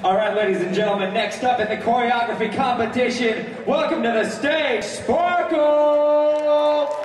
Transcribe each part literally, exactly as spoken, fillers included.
All right, ladies and gentlemen, next up in the choreography competition, welcome to the stage, Sparkle!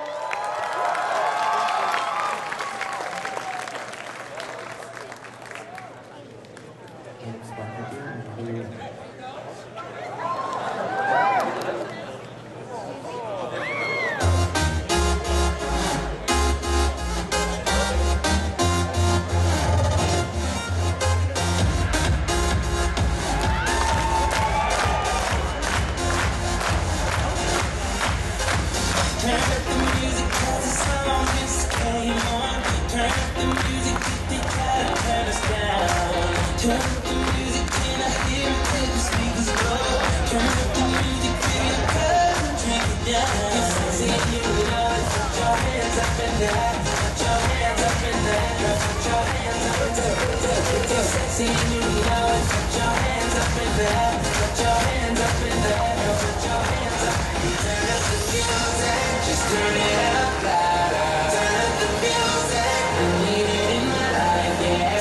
Turn up the music, can I hear it till the speakers blow? Turn up the music, fill your cup and drink it down. It's sexy and you know it. Put your hands up in there. Put your hands up in there. Put your hands up in there. It's sexy and you know it. Put your hands up in there. Put your hands up in there. Put your hands up. Turn up the music, just turn it up louder. Turn up the music, I need it in my life, yeah.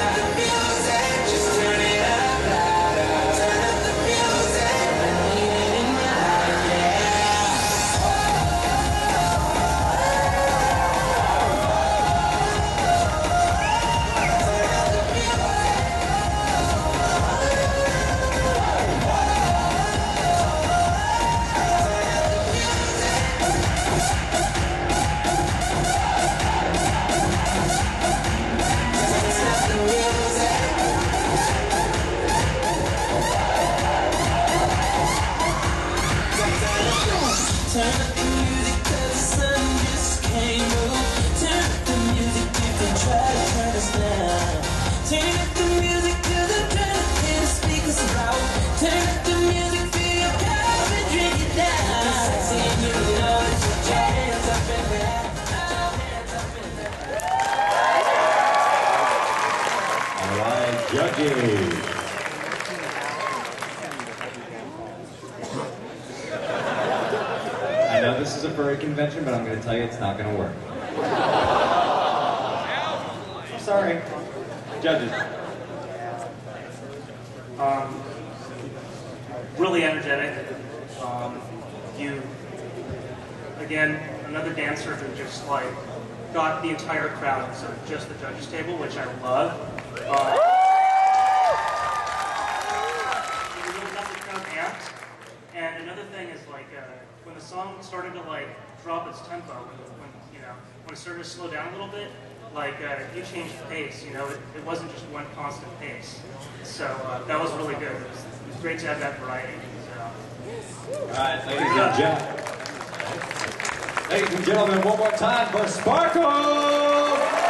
Turn up the music cause the sun just came up. Turn up the music if they try to turn us down. Turn up the music cause I'm trying to hear the speakers loud. Turn up the music, fill your cup and drink it down. It's sexy and you know it. Put your hands up in there. Put your hands up in there. Alright, judges. I know this is a furry convention, but I'm going to tell you it's not going to work. I'm sorry. Judges. Um, really energetic. Um, you, again, another dancer who just like got the entire crowd instead of just the judges table, which I love. Uh, you really got the crowd amped. And another thing is like uh, when the song started to like drop its tempo, when, when you know when it started to slow down a little bit, like uh, you changed the pace. You know, it, it wasn't just one constant pace. So uh, that was really good. It was, it was great to have that variety. So. All right, ladies and gentlemen. Ladies and gentlemen, one more time for Sparkle!